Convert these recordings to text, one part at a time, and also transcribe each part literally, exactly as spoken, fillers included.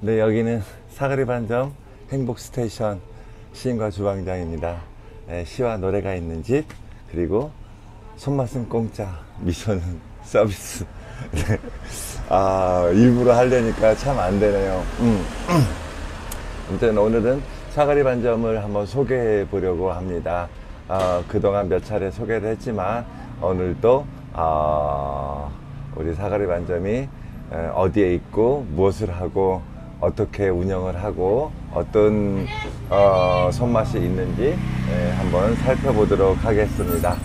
네, 여기는 사거리 반점 행복스테이션 시인과 주방장입니다. 네, 시와 노래가 있는 집, 그리고 손맛은 공짜, 미소는 서비스. 네. 아, 일부러 하려니까 참 안 되네요. 음. 아무튼 오늘은 사거리 반점을 한번 소개해 보려고 합니다. 어, 그동안 몇 차례 소개를 했지만 오늘도 어, 우리 사거리 반점이 어디에 있고 무엇을 하고 어떻게 운영을 하고 어떤 어, 손맛이 있는지 예, 한번 살펴보도록 하겠습니다.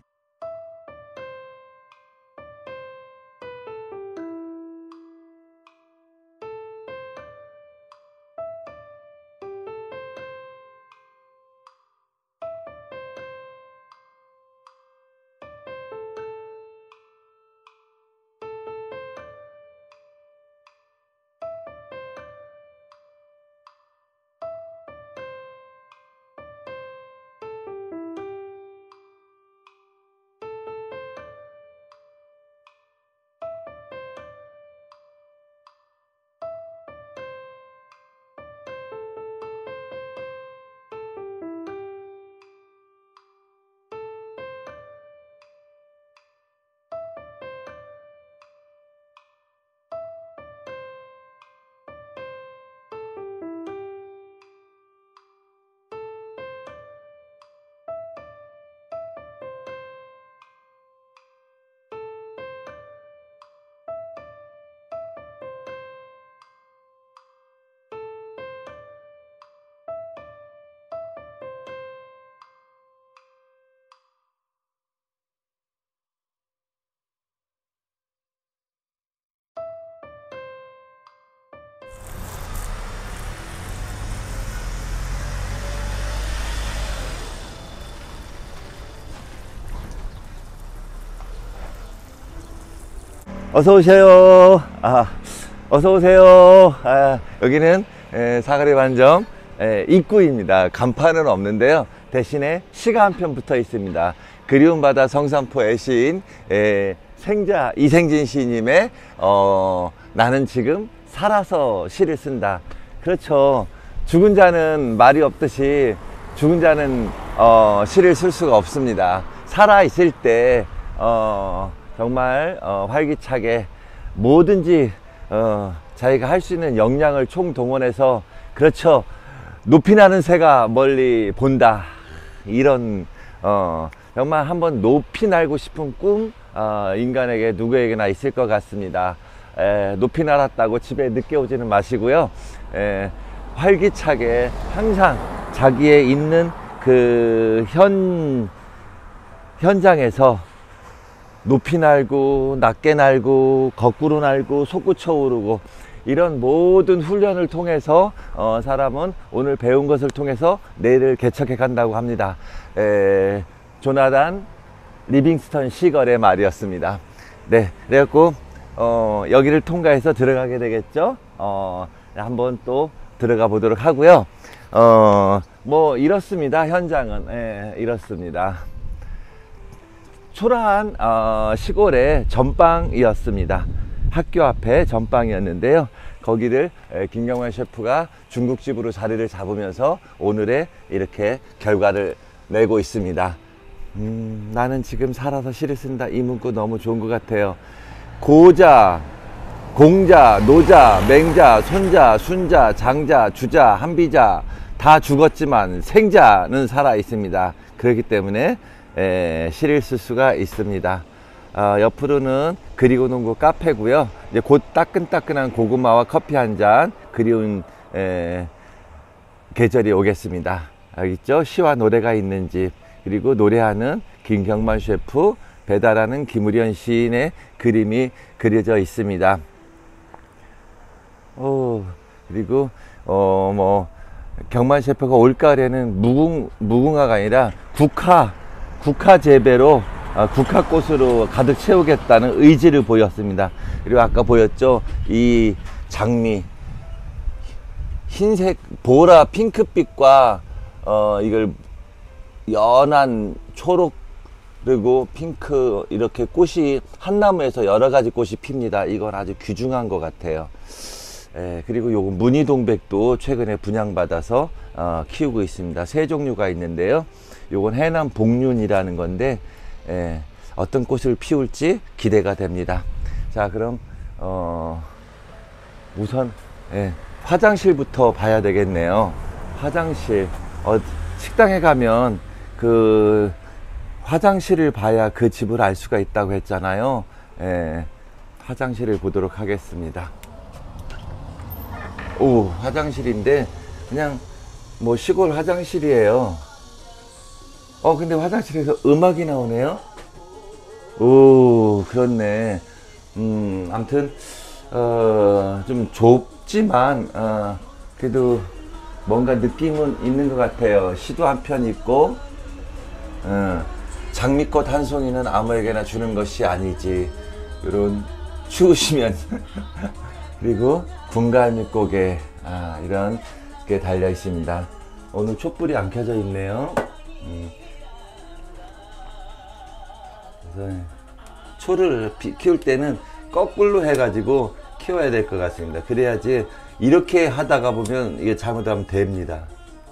어서 오세요. 아, 어서 오세요. 아, 여기는 에, 사거리 반점 에, 입구입니다. 간판은 없는데요. 대신에 시가 한 편 붙어 있습니다. 그리운 바다 성산포의 시인 에, 생자 이생진 시인님의 어, 나는 지금 살아서 시를 쓴다. 그렇죠. 죽은 자는 말이 없듯이 죽은 자는 어, 시를 쓸 수가 없습니다. 살아 있을 때 어, 정말 어, 활기차게 뭐든지 어, 자기가 할 수 있는 역량을 총동원해서, 그렇죠, 높이 나는 새가 멀리 본다, 이런 어, 정말 한번 높이 날고 싶은 꿈 어, 인간에게 누구에게나 있을 것 같습니다. 에, 높이 날았다고 집에 늦게 오지는 마시고요. 에, 활기차게 항상 자기의 있는 그 현, 현장에서 높이 날고 낮게 날고 거꾸로 날고 솟구쳐 오르고, 이런 모든 훈련을 통해서 어, 사람은 오늘 배운 것을 통해서 내일을 개척해 간다고 합니다. 에, 조나단 리빙스턴 시걸의 말이었습니다. 네, 그래갖고 어, 여기를 통과해서 들어가게 되겠죠. 어, 한번 또 들어가 보도록 하고요. 어, 뭐 이렇습니다. 현장은 예, 이렇습니다. 초라한 어, 시골의 전방이었습니다. 학교 앞에 전방이었는데요. 거기를 에, 김경만 셰프가 중국집으로 자리를 잡으면서 오늘의 이렇게 결과를 내고 있습니다. 음, 나는 지금 살아서 시를 쓴다. 이 문구 너무 좋은 것 같아요. 고자, 공자, 노자, 맹자, 손자, 순자, 장자, 주자, 한비자 다 죽었지만 생자는 살아 있습니다. 그렇기 때문에 에, 시를 쓸 수가 있습니다. 어, 옆으로는 그리고 농구 카페고요. 이제 곧 따끈따끈한 고구마와 커피 한 잔, 그리운 에, 계절이 오겠습니다. 여기 있죠? 시와 노래가 있는 집, 그리고 노래하는 김경만 셰프, 배달하는 김우련 시인의 그림이 그려져 있습니다. 오, 그리고 어, 뭐 경만 셰프가 올가을에는 무궁, 무궁화가 아니라 국화 국화 재배로 어, 국화꽃으로 가득 채우겠다는 의지를 보였습니다. 그리고 아까 보였죠, 이 장미 흰색 보라 핑크빛과 어, 이걸 연한 초록 그리고 핑크, 이렇게 꽃이 한 나무에서 여러 가지 꽃이 핍니다. 이건 아주 귀중한 것 같아요. 예, 그리고 요거 무늬동백도 최근에 분양받아서 어, 키우고 있습니다. 세 종류가 있는데요. 요건 해남 복륜이라는 건데 예, 어떤 꽃을 피울지 기대가 됩니다. 자, 그럼 어, 우선 예, 화장실부터 봐야 되겠네요. 화장실 어, 식당에 가면 그 화장실을 봐야 그 집을 알 수가 있다고 했잖아요. 예, 화장실을 보도록 하겠습니다. 오, 화장실인데 그냥 뭐 시골 화장실이에요. 어, 근데 화장실에서 음악이 나오네요. 오, 그렇네. 음, 아무튼 어, 좀 좁지만 어, 그래도 뭔가 느낌은 있는 것 같아요. 시도 한 편 있고 어, 장미꽃 한 송이는 아무에게나 주는 것이 아니지. 이런 추우시면 그리고 군갈미고개 아, 이런 게 달려 있습니다. 오늘 촛불이 안 켜져 있네요. 음. 그래서 초를 키울 때는 거꾸로 해가지고 키워야 될 것 같습니다. 그래야지 이렇게 하다가 보면 이게 잘못하면 됩니다.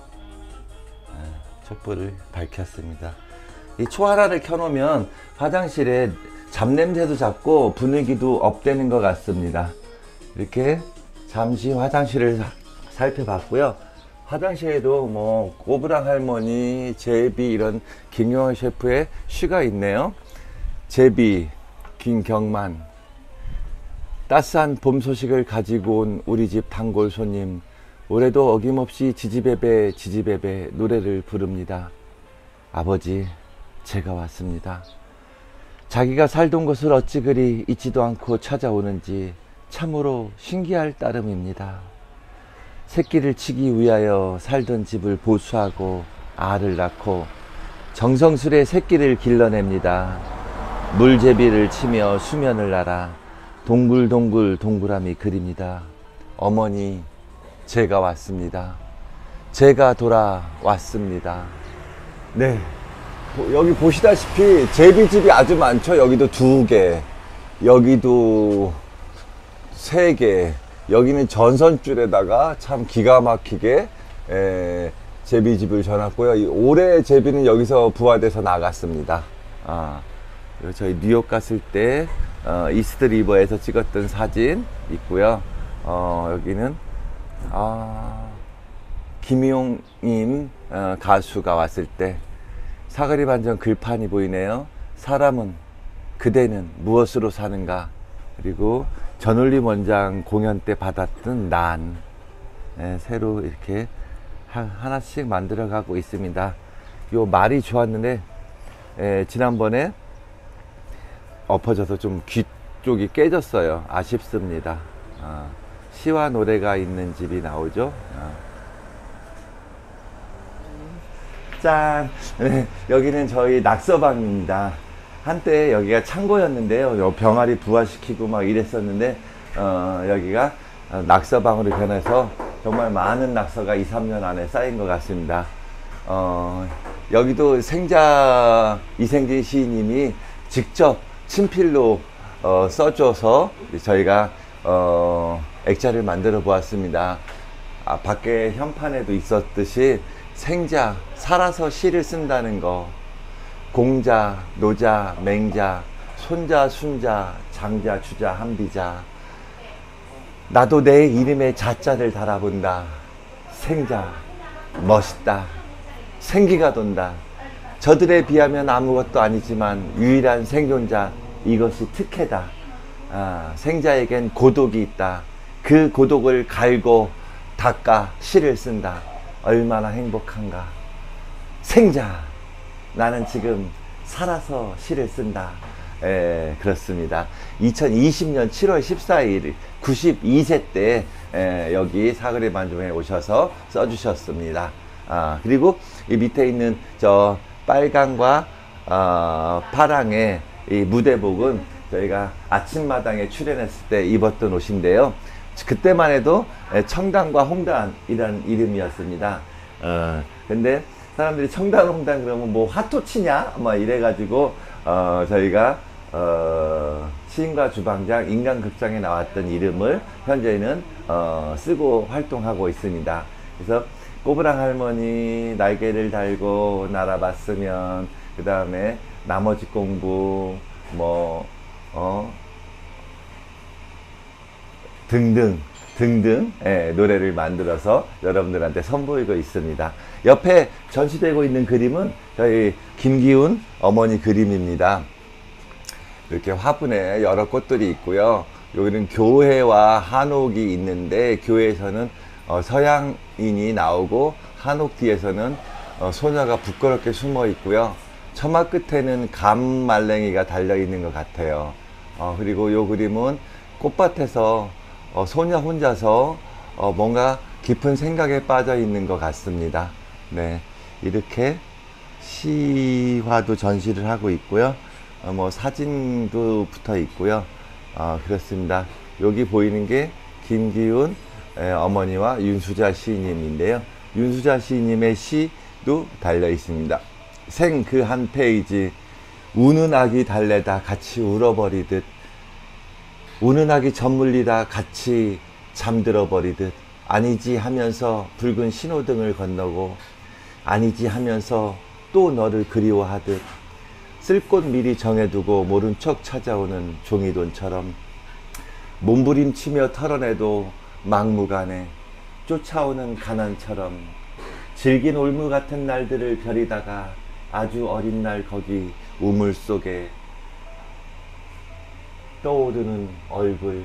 아, 촛불을 밝혔습니다. 이 초 하나를 켜놓으면 화장실에 잡냄새도 잡고 분위기도 업되는 것 같습니다. 이렇게 잠시 화장실을 살펴봤고요. 화장실에도 뭐 꼬부랑 할머니, 제비 이런 김경환 셰프의 시가 있네요. 제비, 김경만. 따스한 봄 소식을 가지고 온 우리 집 단골 손님. 올해도 어김없이 지지배배 지지배배 노래를 부릅니다. 아버지, 제가 왔습니다. 자기가 살던 곳을 어찌 그리 잊지도 않고 찾아오는지 참으로 신기할 따름입니다. 새끼를 치기 위하여 살던 집을 보수하고 알을 낳고 정성스레 새끼를 길러냅니다. 물제비를 치며 수면을 날아 동글동글 동그라미 그립니다. 어머니, 제가 왔습니다. 제가 돌아왔습니다. 네, 여기 보시다시피 제비집이 아주 많죠. 여기도 두 개, 여기도 세 개, 여기는 전선줄에다가 참 기가 막히게 에, 제비집을 져놨고요. 올해 제비는 여기서 부화돼서 나갔습니다. 아, 저희 뉴욕 갔을 때 어, 이스트 리버에서 찍었던 사진 있고요. 어, 여기는 아, 김희용님 어, 가수가 왔을 때 사거리 반전 글판이 보이네요. 사람은, 그대는 무엇으로 사는가. 그리고 전울림 원장 공연 때 받았던 난, 예, 새로 이렇게 하, 하나씩 만들어 가고 있습니다. 요 말이 좋았는데 예, 지난번에 엎어져서 좀 귀 쪽이 깨졌어요. 아쉽습니다. 아, 시와 노래가 있는 집이 나오죠. 아. 짠! 네, 여기는 저희 낙서방입니다. 한때 여기가 창고였는데요. 요 병아리 부화시키고 막 이랬었는데 어, 여기가 낙서방으로 변해서 정말 많은 낙서가 이, 삼 년 안에 쌓인 것 같습니다. 어, 여기도 생자 이생진 시인님이 직접 친필로 어, 써줘서 저희가 어, 액자를 만들어 보았습니다. 아, 밖에 현판에도 있었듯이 생자, 살아서 시를 쓴다는 거, 공자, 노자, 맹자, 손자, 순자, 장자, 주자, 한비자. 나도 내 이름에 자자를 달아본다. 생자, 멋있다. 생기가 돈다. 저들에 비하면 아무것도 아니지만 유일한 생존자, 이것이 특혜다. 아, 생자에겐 고독이 있다. 그 고독을 갈고 닦아 시를 쓴다. 얼마나 행복한가. 생자, 나는 지금 살아서 시를 쓴다. 에, 그렇습니다. 이천이십 년 칠월 십사일 구십이 세 때 에, 여기 사거리 반점에 오셔서 써주셨습니다. 아, 그리고 이 밑에 있는 저 빨강과 어, 파랑의 이 무대복은 저희가 아침마당에 출연했을 때 입었던 옷인데요. 그때만 해도 청단과 홍단이라는 이름이었습니다. 어, 근데 사람들이 청단, 홍단 그러면 뭐 화토치냐? 뭐 이래가지고, 어, 저희가, 어, 시인과 주방장, 인간극장에 나왔던 이름을 현재는 어, 쓰고 활동하고 있습니다. 그래서 꼬부랑 할머니, 날개를 달고 날아봤으면, 그 다음에 나머지 공부, 뭐 어, 등등 등등 예, 노래를 만들어서 여러분들한테 선보이고 있습니다. 옆에 전시되고 있는 그림은 저희 김기훈 어머니 그림입니다. 이렇게 화분에 여러 꽃들이 있고요. 여기는 교회와 한옥이 있는데, 교회에서는 어, 서양인이 나오고 한옥 뒤에서는 어, 소녀가 부끄럽게 숨어 있고요. 처마 끝에는 감말랭이가 달려 있는 것 같아요. 어, 그리고 이 그림은 꽃밭에서 어, 소녀 혼자서 어, 뭔가 깊은 생각에 빠져 있는 것 같습니다. 네, 이렇게 시화도 전시를 하고 있고요. 어, 뭐 사진도 붙어 있고요. 어, 그렇습니다. 여기 보이는 게 김기훈 에, 어머니와 윤수자 시인님인데요. 윤수자 시인님의 시도 달려 있습니다. 생 그 한 페이지, 우는 아기 달래다 같이 울어버리듯, 우는 아기 젖물리다 같이 잠들어 버리듯, 아니지 하면서 붉은 신호등을 건너고, 아니지 하면서 또 너를 그리워하듯, 쓸 곳 미리 정해두고 모른 척 찾아오는 종이돈처럼, 몸부림치며 털어내도 막무가내 쫓아오는 가난처럼, 질긴 올무 같은 날들을 벼리다가 아주 어린 날 거기 우물 속에 떠오르는 얼굴.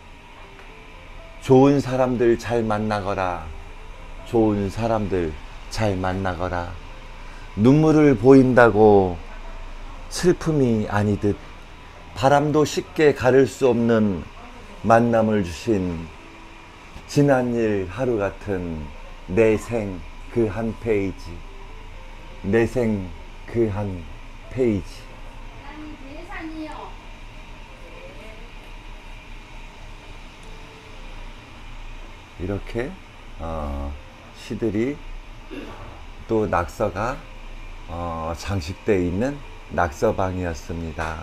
좋은 사람들 잘 만나거라, 좋은 사람들 잘 만나거라. 눈물을 보인다고 슬픔이 아니듯, 바람도 쉽게 가를 수 없는 만남을 주신 지난 일 하루 같은 내 생 그 한 페이지, 내 생 그 한 페이지. 이렇게 어, 시들이, 또 낙서가 어, 장식되어 있는 낙서방이었습니다.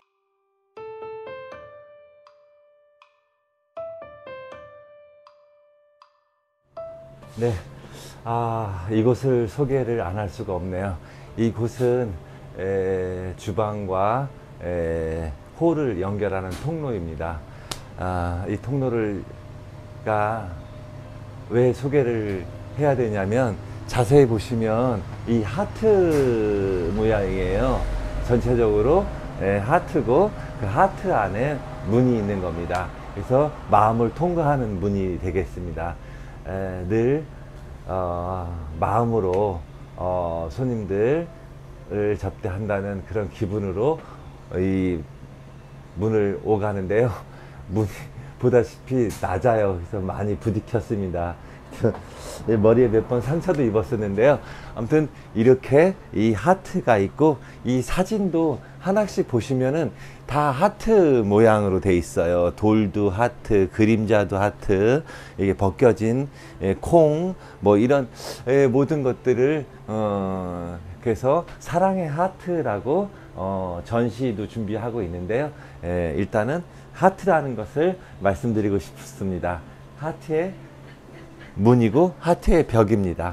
네, 아, 이곳을 소개를 안 할 수가 없네요. 이곳은 에, 주방과 에, 홀을 연결하는 통로입니다. 아, 이 통로를 왜 소개를 해야 되냐면, 자세히 보시면 이 하트 모양이에요. 전체적으로 에, 하트고, 그 하트 안에 문이 있는 겁니다. 그래서 마음을 통과하는 문이 되겠습니다. 에, 늘 어, 마음으로 어, 손님들을 접대한다는 그런 기분으로 이 문을 오가는데요. 문이 보다시피 낮아요. 그래서 많이 부딪혔습니다. 머리에 몇 번 상처도 입었었는데요. 아무튼 이렇게 이 하트가 있고, 이 사진도 하나씩 보시면은 다 하트 모양으로 돼 있어요. 돌도 하트, 그림자도 하트, 이게 벗겨진 콩, 뭐 이런 모든 것들을 어 그래서 사랑의 하트라고 어 전시도 준비하고 있는데요. 에, 일단은 하트라는 것을 말씀드리고 싶습니다. 하트의 문이고 하트의 벽입니다.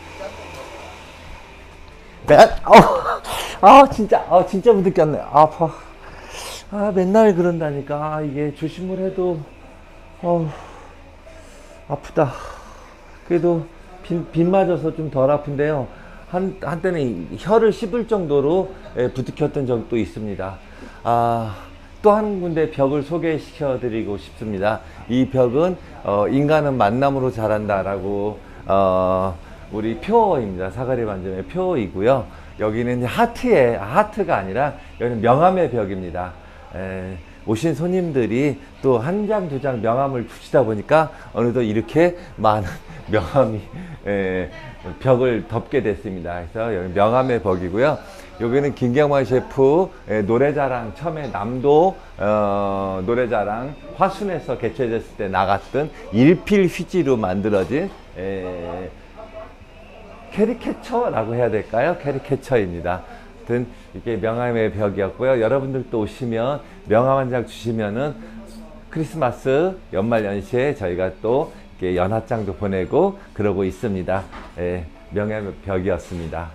네, 어, 아 진짜, 아 진짜 부딪혔네. 아파. 아 맨날 그런다니까. 아, 이게 조심을 해도 어 아프다. 그래도 빗, 빗 맞아서 좀 덜 아픈데요. 한 한때는 혀를 씹을 정도로 에, 부딪혔던 적도 있습니다. 아. 또 한 군데 벽을 소개시켜 드리고 싶습니다. 이 벽은 어, 인간은 만남으로 자란다 라고 어, 우리 표어입니다. 사가리 반점의 표어이고요. 여기는 하트의, 하트가 아니라 여기는 명함의 벽입니다. 에, 오신 손님들이 또 한 장, 두 장 명함을 주시다 보니까 어느덧 이렇게 많은 명함이 에, 벽을 덮게 됐습니다. 그래서 여기 명함의 벽이고요. 여기는 김경만 셰프 노래자랑, 처음에 남도 어, 노래자랑 화순에서 개최됐을 때 나갔던 일필 휘지로 만들어진 에, 캐리케처라고 해야 될까요? 캐리케처입니다. 하여튼 이게 명함의 벽이었고요. 여러분들도 오시면 명함 한 장 주시면은 크리스마스 연말 연시에 저희가 또 이렇게 연합장도 보내고 그러고 있습니다. 예, 명함의 벽이었습니다.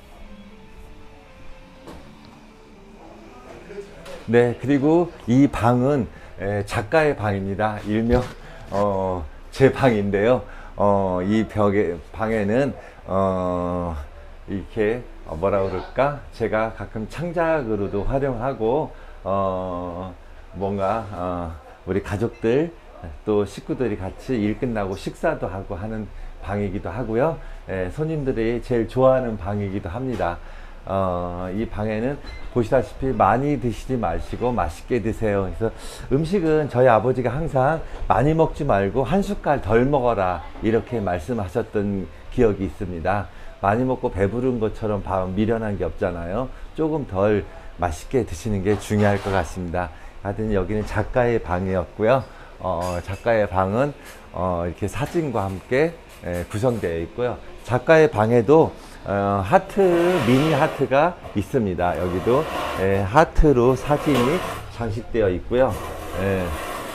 네, 그리고 이 방은 에, 작가의 방입니다. 일명 어, 제 방인데요. 어, 이 벽에 방에는 어, 이렇게 어, 뭐라 그럴까? 제가 가끔 창작으로도 활용하고 어, 뭔가 어, 우리 가족들 또 식구들이 같이 일 끝나고 식사도 하고 하는 방이기도 하고요. 에, 손님들이 제일 좋아하는 방이기도 합니다. 어, 이 방에는 보시다시피 많이 드시지 마시고 맛있게 드세요. 그래서 음식은 저희 아버지가 항상 많이 먹지 말고 한 숟갈 덜 먹어라 이렇게 말씀하셨던 기억이 있습니다. 많이 먹고 배부른 것처럼 미련한 게 없잖아요. 조금 덜 맛있게 드시는 게 중요할 것 같습니다. 하여튼 여기는 작가의 방이었고요. 어, 작가의 방은 어, 이렇게 사진과 함께 예, 구성되어 있고요. 작가의 방에도 어, 하트, 미니 하트가 있습니다. 여기도 예, 하트로 사진이 장식되어 있고요. 예,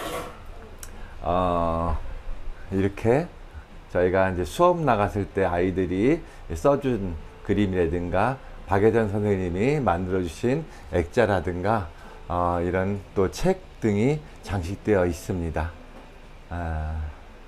어, 이렇게 저희가 이제 수업 나갔을 때 아이들이 써준 그림이라든가 박예전 선생님이 만들어 주신 액자라든가 어, 이런 또 책 등이 장식되어 있습니다. 아,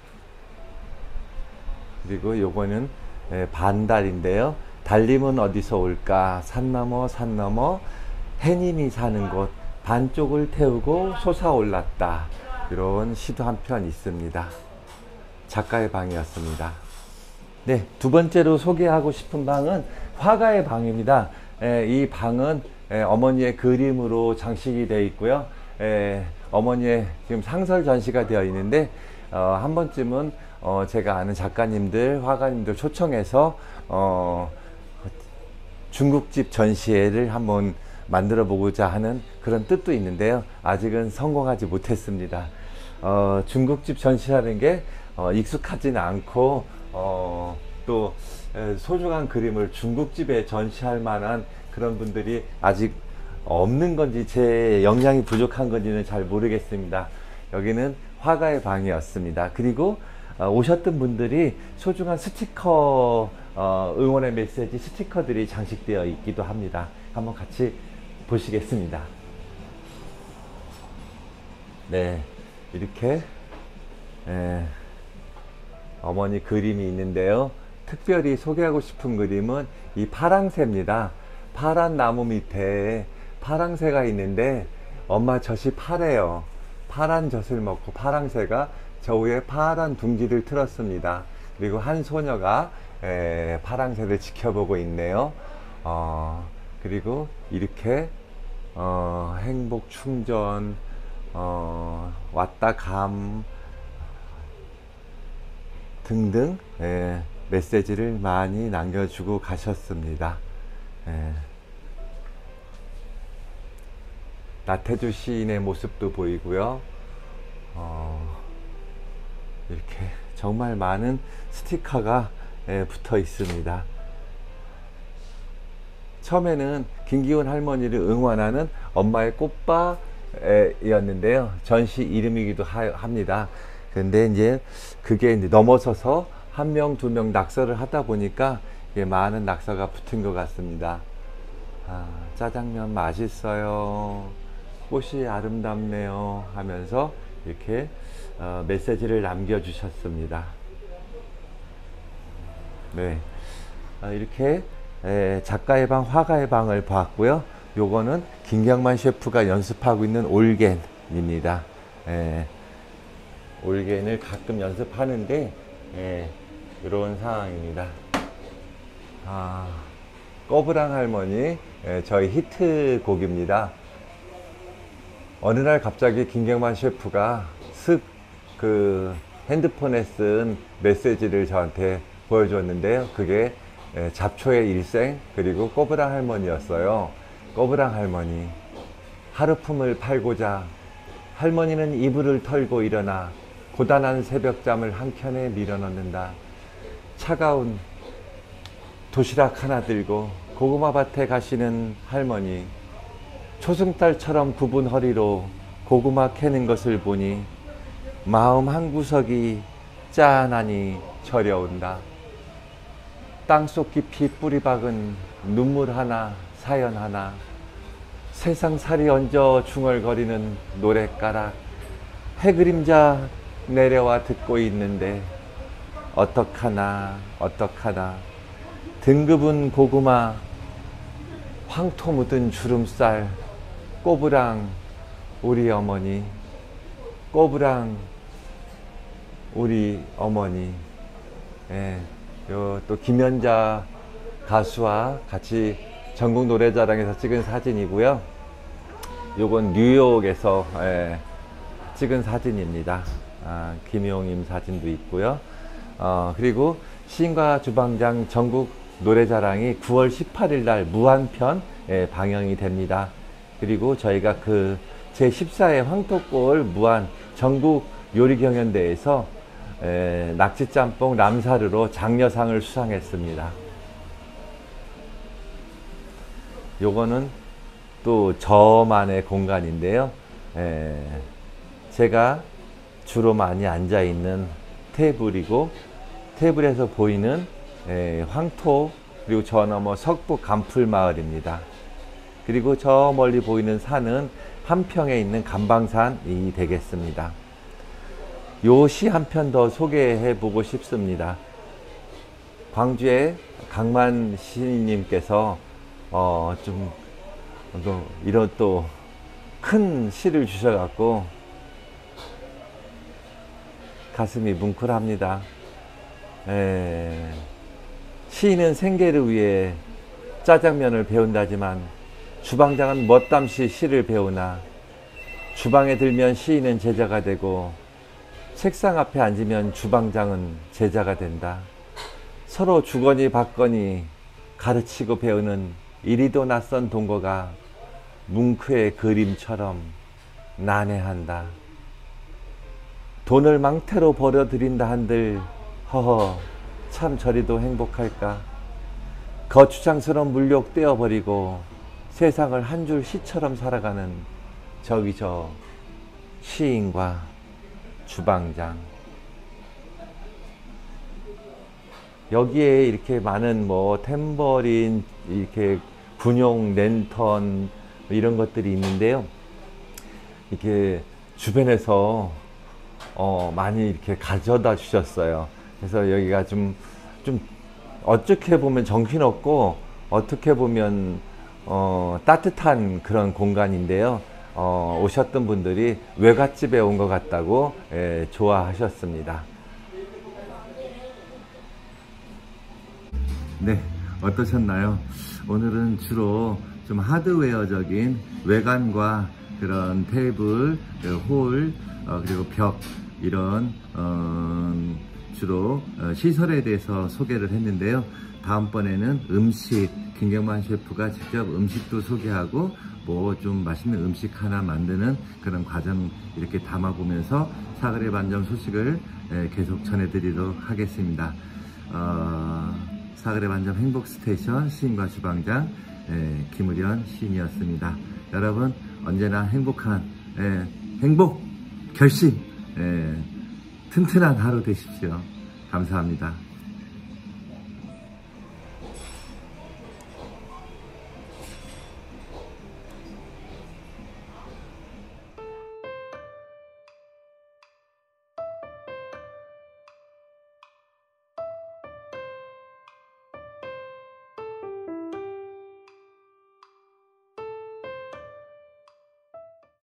그리고 요거는 예, 반달인데요. 달님은 어디서 올까? 산 너머 산 너머 해님이 사는 곳 반쪽을 태우고 솟아올랐다. 이런 시도 한 편 있습니다. 작가의 방이었습니다. 네, 두 번째로 소개하고 싶은 방은 화가의 방입니다. 에, 이 방은 에, 어머니의 그림으로 장식이 되어 있고요. 에, 어머니의 지금 상설 전시가 되어 있는데 어, 한 번쯤은 어, 제가 아는 작가님들, 화가님들 초청해서 어, 중국집 전시회를 한번 만들어 보고자 하는 그런 뜻도 있는데요. 아직은 성공하지 못했습니다. 어, 중국집 전시라는 게 어, 익숙하지는 않고 어, 또 소중한 그림을 중국집에 전시할 만한 그런 분들이 아직 없는 건지 제 역량이 부족한 건지는 잘 모르겠습니다. 여기는 화가의 방이었습니다. 그리고 어, 오셨던 분들이 소중한 스티커 어, 응원의 메시지 스티커들이 장식되어 있기도 합니다. 한번 같이 보시겠습니다. 네, 이렇게 에, 어머니 그림이 있는데요. 특별히 소개하고 싶은 그림은 이 파랑새입니다. 파란 나무 밑에 파랑새가 있는데 엄마 젖이 파래요. 파란 젖을 먹고 파랑새가 저 위에 파란 둥지를 틀었습니다. 그리고 한 소녀가 에, 파랑새를 지켜보고 있네요. 어, 그리고 이렇게 어, 행복 충전 어, 왔다 감 등등 에, 메시지를 많이 남겨주고 가셨습니다. 에. 나태주 시인의 모습도 보이고요. 어, 이렇게 정말 많은 스티커가 에, 붙어 있습니다. 처음에는 김기훈 할머니를 응원하는 엄마의 꽃바였는데요. 전시 이름이기도 하, 합니다. 근데 이제 그게 이제 넘어서서 한 명, 두 명 낙서를 하다 보니까 많은 낙서가 붙은 것 같습니다. 아, 짜장면 맛있어요. 꽃이 아름답네요. 하면서 이렇게 어, 메시지를 남겨주셨습니다. 네, 아, 이렇게 에, 작가의 방, 화가의 방을 봤고요. 요거는 김경만 셰프가 연습하고 있는 올겐입니다. 에, 올겐을 가끔 연습하는데 에, 이런 상황입니다. 아, 꼬부랑 할머니 에, 저희 히트곡입니다. 어느 날 갑자기 김경만 셰프가 슥 그 핸드폰에 쓴 메시지를 저한테 보여줬는데요. 그게 잡초의 일생 그리고 꼬부랑 할머니였어요. 꼬부랑 할머니, 하루품을 팔고자 할머니는 이불을 털고 일어나 고단한 새벽잠을 한켠에 밀어넣는다. 차가운 도시락 하나 들고 고구마 밭에 가시는 할머니, 초승달처럼 굽은 허리로 고구마 캐는 것을 보니 마음 한구석이 짠하니 저려온다. 땅속 깊이 뿌리 박은 눈물 하나, 사연 하나, 세상살이 얹어 중얼거리는 노랫가락, 해그림자 내려와 듣고 있는데 어떡하나 어떡하나. 등급은 고구마, 황토 묻은 주름살, 꼬부랑 우리 어머니, 꼬부랑 우리 어머니. 예, 요 또 김연자 가수와 같이 전국 노래자랑에서 찍은 사진이고요. 요건 뉴욕에서 예, 찍은 사진입니다. 아, 김용임 사진도 있고요. 어, 그리고 시인과 주방장 전국 노래자랑이 구월 십팔일 날 무한편 예, 방영이 됩니다. 그리고 저희가 그 제십사 회 황토골 무한 전국 요리경연대회에서 에, 낙지짬뽕 람사르로 장려상을 수상했습니다. 요거는 또 저만의 공간인데요. 에, 제가 주로 많이 앉아 있는 테이블이고, 테이블에서 보이는 에, 황토, 그리고 저 너머 석북 간풀마을입니다. 그리고 저 멀리 보이는 산은 한평에 있는 감방산이 되겠습니다. 요 시 한 편 더 소개해 보고 싶습니다. 광주의 강만 시인님께서 어, 좀 또 이런 또 큰 시를 주셔갖고 가슴이 뭉클합니다. 에, 시인은 생계를 위해 짜장면을 배운다지만 주방장은 멋담시 시를 배우나, 주방에 들면 시인은 제자가 되고 책상 앞에 앉으면 주방장은 제자가 된다. 서로 주거니 받거니 가르치고 배우는 이리도 낯선 동거가 뭉크의 그림처럼 난해한다. 돈을 망태로 벌어들인다 한들 허허 참 저리도 행복할까. 거추장스러운 물욕 떼어버리고 세상을 한 줄 시처럼 살아가는 저기 저 시인과 주방장. 여기에 이렇게 많은 뭐 탬버린, 이렇게 군용 랜턴 이런 것들이 있는데요. 이렇게 주변에서 어 많이 이렇게 가져다 주셨어요. 그래서 여기가 좀 좀 어떻게 보면 정신없고 어떻게 보면 어 따뜻한 그런 공간인데요. 어, 오셨던 분들이 외갓집에 온 것 같다고 예, 좋아하셨습니다. 네, 어떠셨나요? 오늘은 주로 좀 하드웨어적인 외관과 그런 테이블, 홀, 어, 그리고 벽 이런 어, 주로 어, 시설에 대해서 소개를 했는데요. 다음번에는 음식, 김경만 셰프가 직접 음식도 소개하고 뭐 좀 맛있는 음식 하나 만드는 그런 과정 이렇게 담아보면서 사거리 반점 소식을 에, 계속 전해드리도록 하겠습니다. 어, 사거리 반점 행복스테이션 시인과 주방장 에, 김우련 시인이었습니다. 여러분 언제나 행복한 에, 행복 결심 에, 튼튼한 하루 되십시오. 감사합니다.